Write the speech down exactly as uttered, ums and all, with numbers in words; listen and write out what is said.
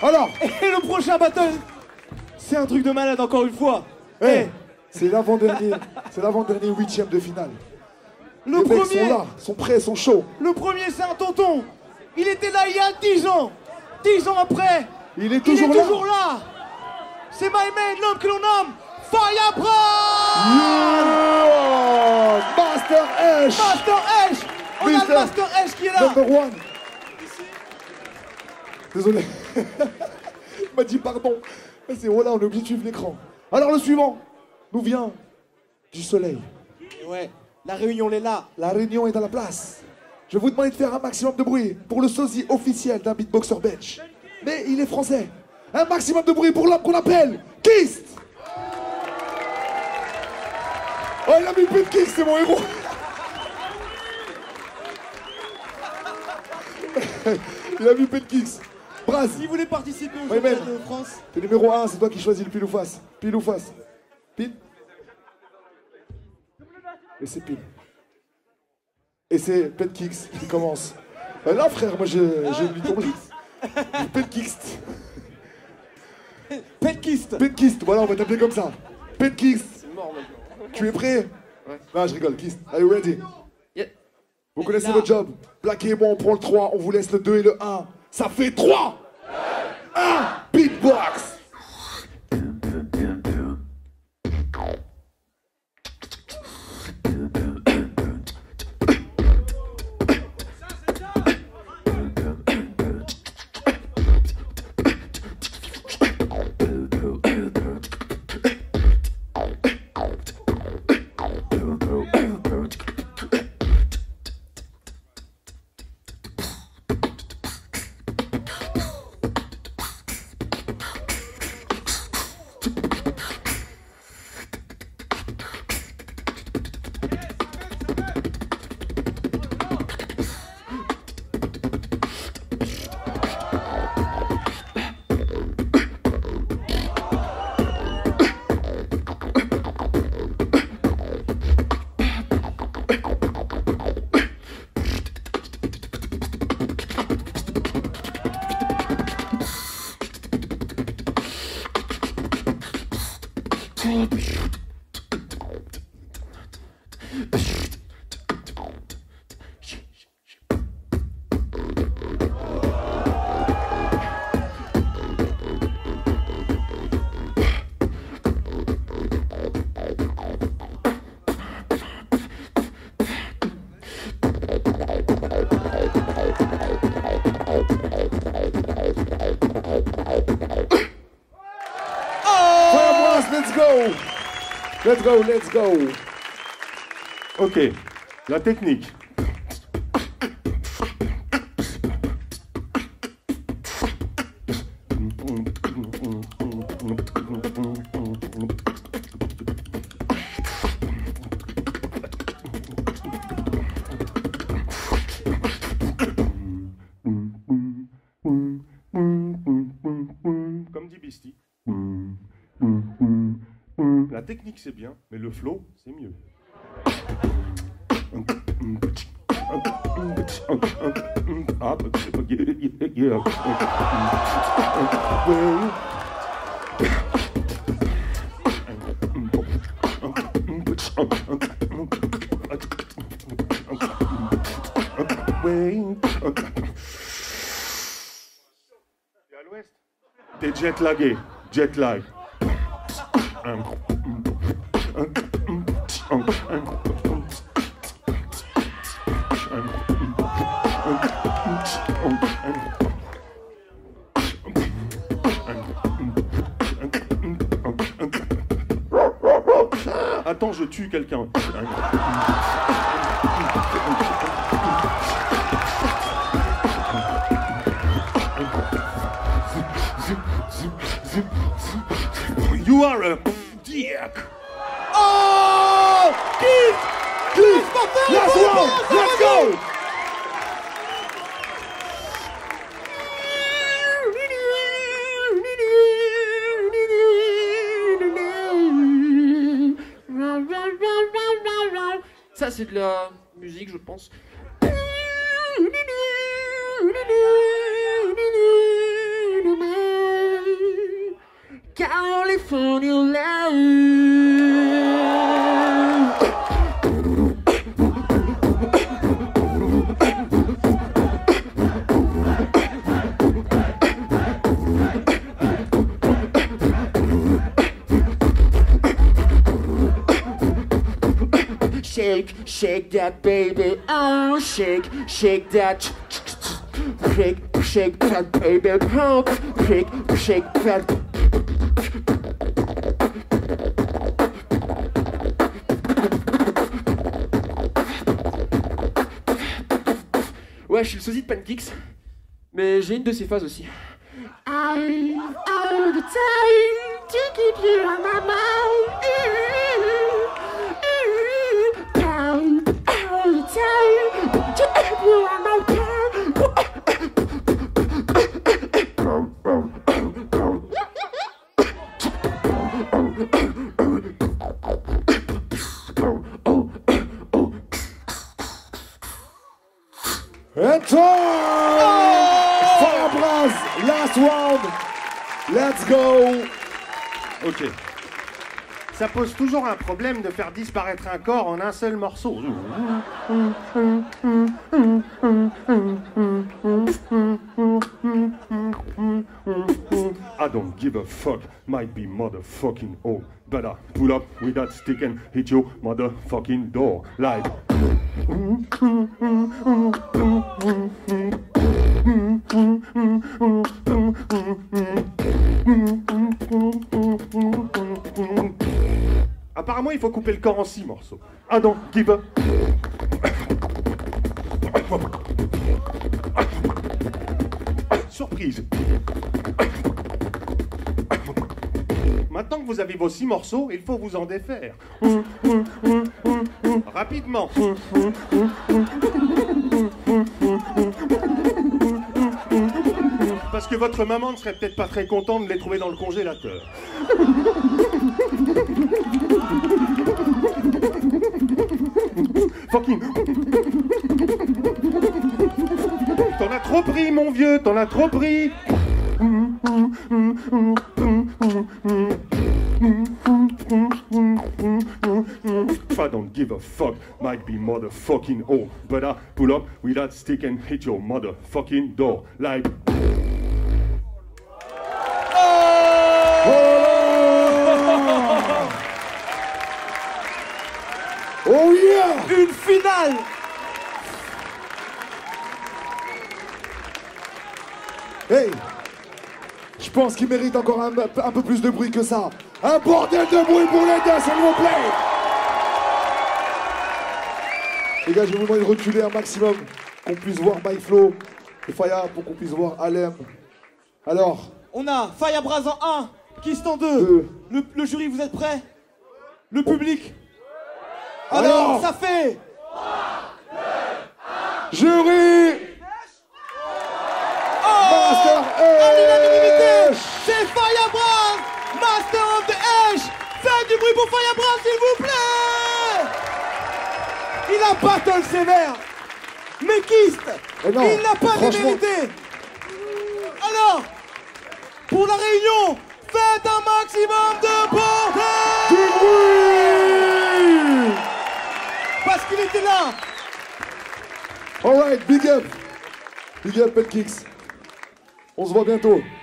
Alors. Et le prochain battle, c'est un truc de malade encore une fois. Hey, hey. C'est l'avant-dernier, c'est l'avant-dernier huitième de finale. Le Les premier, mecs sont là, sont prêts, sont chauds. Le premier, c'est un tonton. Il était là il y a dix ans. dix ans après, il est toujours il est là. toujours là. C'est My Man, l'homme que l'on nomme Fireprime. Yeah. Master H. Master H. On Mister a le Master H qui est là. Number one. Désolé. Il m'a dit pardon. C'est voilà, on est obligé de suivre l'écran. Alors le suivant nous vient du soleil. Et ouais, la réunion elle est là. La réunion est dans la place. Je vais vous demander de faire un maximum de bruit pour le sosie officiel d'un beatboxer belge. Mais il est français. Un maximum de bruit pour l'homme qu'on appelle Kist. Oh, il a mis plus de Kist, c'est mon héros. Il a mis peu de kicks. Braz. Si vous voulez participer au Ouais, championnat de France. T'es numéro un, c'est toi qui choisis le pile ou face. Pile ou face. Pile. Et c'est pile. Et c'est Pet Kicks qui commence. Euh, là, frère, moi, j'ai j'ai mis ton Pet Kicks. Pet Kist. Pet Kist, voilà, on va t'appeler comme ça. Pet Kicks. C'est mort maintenant. Tu es prêt? Ouais. Non, je rigole, Kist. Are you ready? Yeah. Vous connaissez votre job. Blacky et moi, on prend le trois, on vous laisse le deux et le un. Ça fait trois. un. Beatbox. Let's go! Let's go, let's go! Ok, la technique. Comme dit Beastie. La technique c'est bien, mais le flow c'est mieux. T'es à l'ouest? T'es jet lagué, jet lag. Attends, je tue quelqu'un. You are a dick. Oh! Keith! Keith! Last round! Let's go! Ça, c'est de la musique, je pense. only found your love. Shake, shake that baby, oh, shake, shake that, shake, shake that baby, oh, shake, shake that. Ouais, je suis le sosie de Pancakes, mais j'ai une de ces phases aussi. I, all the time to keep you on my mind. All the time to keep you on my mind. And time! Fire Bras, last round. Let's go. Ok. Ça pose toujours un problème de faire disparaître un corps en un seul morceau. I don't give a fuck, might be motherfucking old, but I pull up with that stick and hit your motherfucking door like. Apparemment, il faut couper le corps en six morceaux. I don't give a... Surprise. Maintenant que vous avez vos six morceaux, il faut vous en défaire. Rapidement. Parce que votre maman ne serait peut-être pas très contente de les trouver dans le congélateur. Fucking. T'en as trop pris, mon vieux, t'en as trop pris. I don't give a fuck, might be motherfucking old, but I pull up with that stick and hit your motherfucking door like. Oh yeah! Une finale. Hey! Je pense qu'il mérite encore un, un peu plus de bruit que ça. Un bordel de bruit pour les deux, s'il vous plaît! Les gars, je vais vous demander de reculer un maximum, qu'on puisse voir MyFlow et Faya, pour qu'on puisse voir Alem. Alors... On a Faya Bras en un, Kist en deux. Deux. Le, le jury, vous êtes prêts? Le public. Alors, Alors, ça fait... Jury! Oh, Master à l'unanimité, H! c'est Faya Bras, Master of the H. Faites du bruit pour Faya Bras, s'il vous plaît. Il a battle sévère. Mais Kist, Eh non, il n'a pas franchement- démérité. Alors, pour la réunion, faites un maximum de bordel. Du bruit! Parce qu'il était là. Alright, big up! Big up, Pancakes. On se voit bientôt.